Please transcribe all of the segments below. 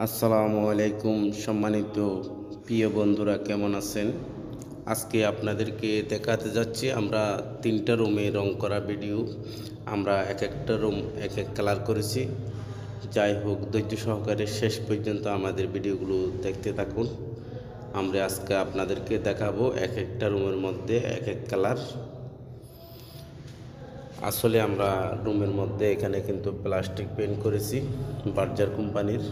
আসসালামু আলাইকুম সম্মানিত প্রিয় বন্ধুরা, কেমন আছেন? আজকে আপনাদেরকে দেখাতে যাচ্ছি আমরা 3টা রুমে রং করা ভিডিও। আমরা এক একটা রুম এক এক কালার করেছি। যাই হোক, ধৈর্য সহকারে শেষ পর্যন্ত আমাদের ভিডিওগুলো দেখতে থাকুন। আমরা আজকে আপনাদেরকে দেখাবো এক একটা রুমের মধ্যে এক এক কালার। আসলে আমরা রুমের মধ্যে এখানে কিন্তু প্লাস্টিক পেইন্ট করেছি বার্জার কোম্পানির।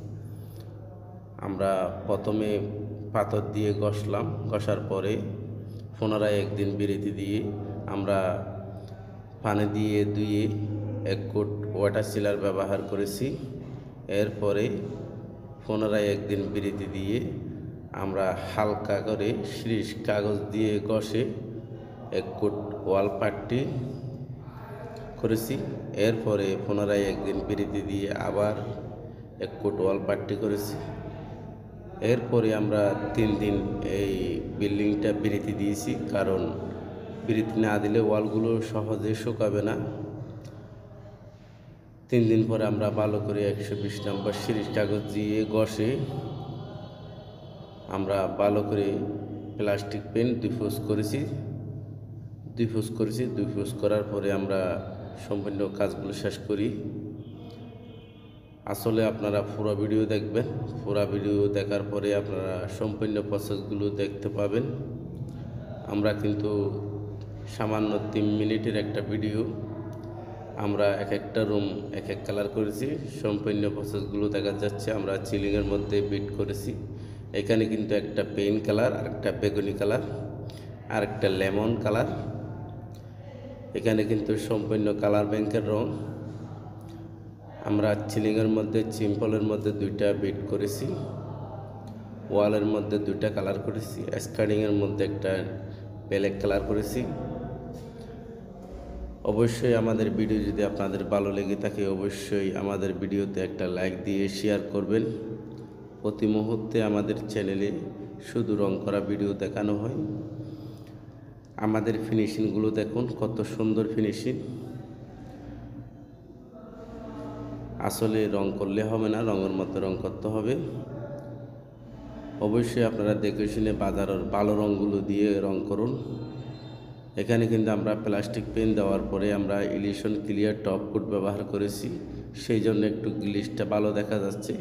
আমরা প্রথমে পাথর দিয়ে ঘষার পরে পুনরায় একদিন বিরতি দিয়ে আমরা পানি দিয়ে ধুয়ে 1 কোট ওয়াটার সিলার ব্যবহার করেছি। এরপরে পুনরায় একদিন বিরতি দিয়ে আমরা হালকা করে শিরিষ কাগজ দিয়ে ঘষে 1 কোট ওয়াল পাট্টি করেছি। এরপরে পুনরায় একদিন বিরতি দিয়ে আবার 1 কোট ওয়াল পাট্টি করেছি। এরপরে আমরা 3 দিন এই বিল্ডিংটা বিরতি দিয়েছি, কারণ বিরতি না দিলে ওয়ালগুলো সহজে শুকাবে না। 3 দিন পরে আমরা ভালো করে 120 নম্বর শিরিষ কাগজ দিয়ে ঘষে আমরা ভালো করে প্লাস্টিক পেইন্ট 2 ফুস করেছি। 2 ফুস করার পরে আমরা সম্পূর্ণ কাজগুলো শেষ করি। আসলে আপনারা পুরো ভিডিও দেখবেন, পুরো ভিডিও দেখার পরে আপনারা সম্পূর্ণ প্রসেসগুলো দেখতে পাবেন। আমরা কিন্তু সামান্য 3 মিনিটের একটা ভিডিও, আমরা এক একটা রুম এক এক কালার করেছি। সম্পূর্ণ প্রসেসগুলো দেখা যাচ্ছে। আমরা সিলিংয়ের মধ্যে বিট করেছি। এখানে কিন্তু একটা পেইন কালার, আর একটা বেগুনি কালার, আর একটা লেমন কালার। এখানে কিন্তু সম্পূর্ণ কালার ব্যাংকের রং। আমরা সিলিংয়ের মধ্যে সিম্পলের মধ্যে 2টা বিট করেছি, ওয়ালের মধ্যে 2টা কালার করেছি, স্কার্টিংয়ের মধ্যে একটা ব্ল্যাক কালার করেছি। অবশ্যই আমাদের ভিডিও যদি আপনাদের ভালো লেগে থাকে, অবশ্যই আমাদের ভিডিওতে একটা লাইক দিয়ে শেয়ার করবেন। প্রতি মুহূর্তে আমাদের চ্যানেলে শুধু রং করা ভিডিও দেখানো হয়। আমাদের ফিনিশিংগুলো দেখুন, কত সুন্দর ফিনিশিং। আসলে রং করলে হবে না, রঙের মতো রং করতে হবে। অবশ্যই আপনারা দেখে শুনে বাজারের ভালো রঙগুলো দিয়ে রং করুন। এখানে কিন্তু আমরা প্লাস্টিক পেন দেওয়ার পরে আমরা ইলিশন ক্লিয়ার টপ কোট ব্যবহার করেছি, সেই জন্য একটু গ্লিসটা ভালো দেখা যাচ্ছে।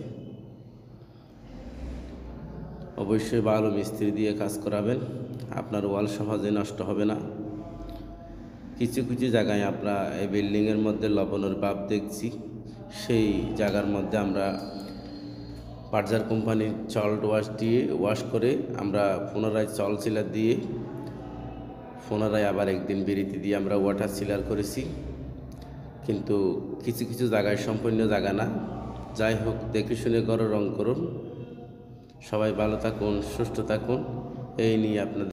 অবশ্যই ভালো মিস্ত্রি দিয়ে কাজ করাবেন, আপনার ওয়াল সহজে নষ্ট হবে না। কিছু কিছু জায়গায় আমরা এই বিল্ডিংয়ের মধ্যে লবণের ভাব দেখছি, সেই জায়গার মধ্যে আমরা বার্জার কোম্পানির সল্ট ওয়াশ দিয়ে ওয়াশ করে আমরা পুনরায় সল্ট সিলার দিয়ে পুনরায় আবার একদিন বিরতি দিয়ে আমরা ওয়াটার সিলার করেছি। কিন্তু কিছু কিছু জায়গায় সম্পূর্ণ জায়গা না। যাই হোক, দেখে শুনে ঘরে রং করুন। সবাই ভালো থাকুন, সুস্থ থাকুন, এই নিয়ে আপনাদের